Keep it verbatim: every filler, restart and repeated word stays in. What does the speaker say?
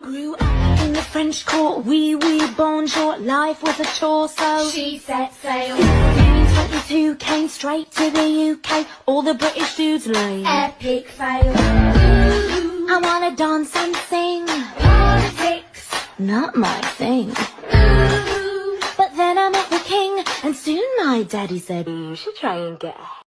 Grew up in the French court, wee wee bonjour, life was a chore, so she set sail. nineteen twenty-two came straight to the U K, all the British dudes lame. Epic fail. Ooh, I wanna dance and sing. Politics, not my thing. ooh. But then I met the king, and soon my daddy said, you should try and get ahead.